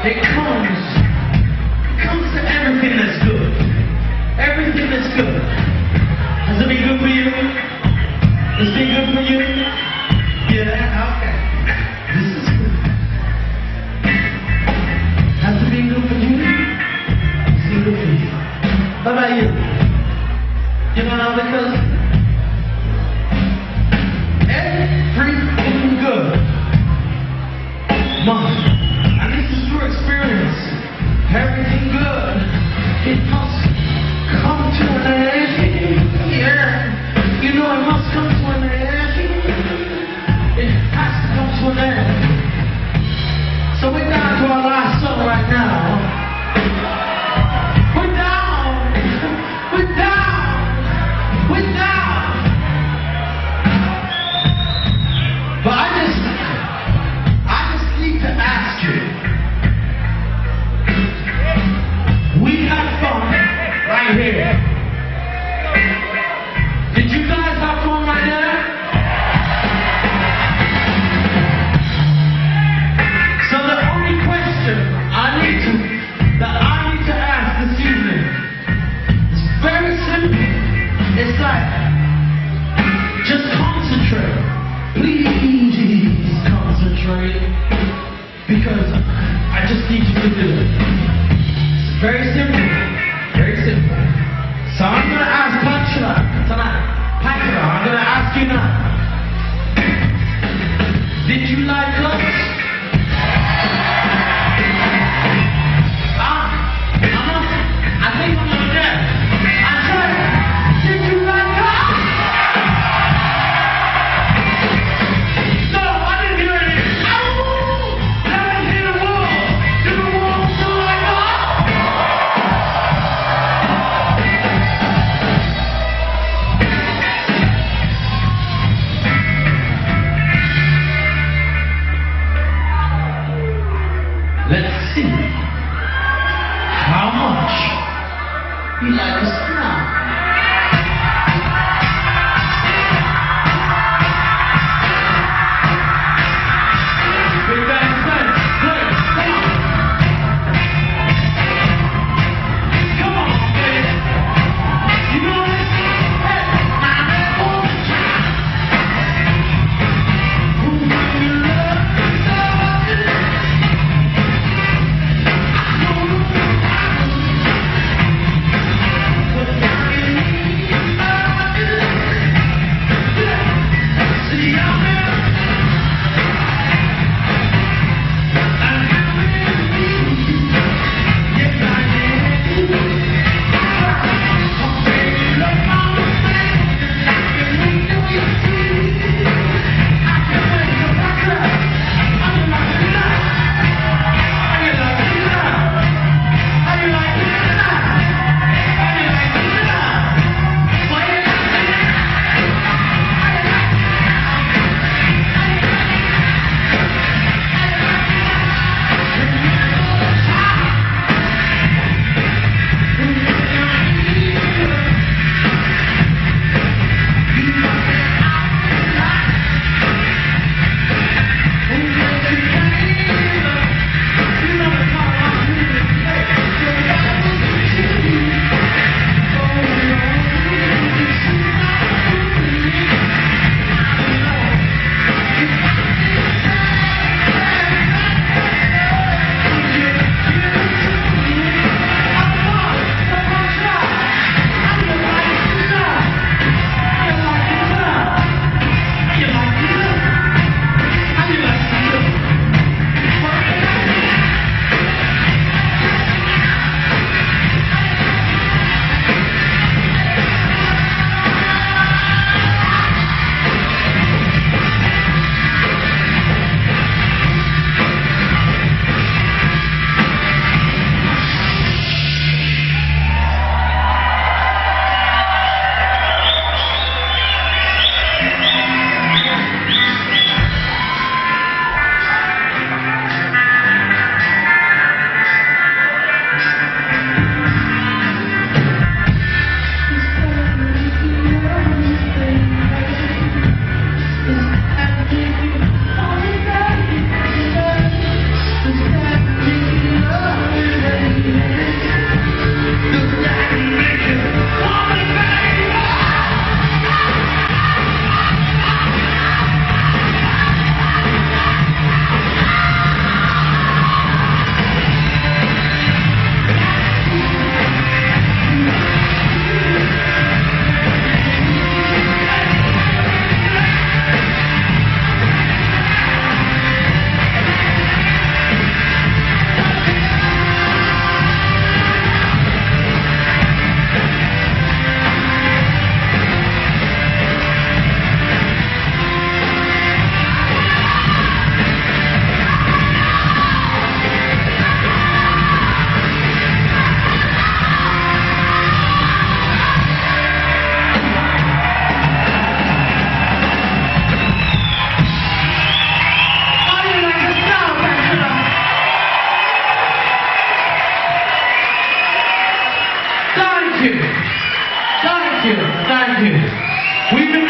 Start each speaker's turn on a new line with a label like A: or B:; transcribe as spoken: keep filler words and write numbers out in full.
A: it comes, it comes to everything that's good. Everything that's good. Has it been good for you? Has it been good for you? Yeah, okay. This is good. Has it been good for you? It's been good for you. What about you? You know, because everything good must, and this is through experience, everything good, it must come to an end. Yeah, you know it must come to an end. It has to come to an end. So we're down to our last song right now. We're down. We're down. We're down. But I just, I just need to ask you. We had fun right here. Did you guys have fun right there? So the only question I need to, that I need to ask this evening is very simple. It's like, just concentrate. Please concentrate. Because I just need you to do it. It's very simple. Very simple. So I'm going to ask Pachla tonight. Pachla, I'm going to ask you now. Did you like us? Ah, I'm not, I think I'm not there. I said, did you like us? No, I didn't hear anything. Oh, let me hear the wall. Did the wall feel like us? Let's see how much you like us now. Big bang, play, play, come on. Come on, baby. You know this? Hey, my man, all the time. Who you love so good? I know you. But Thank you. Thank you. We've been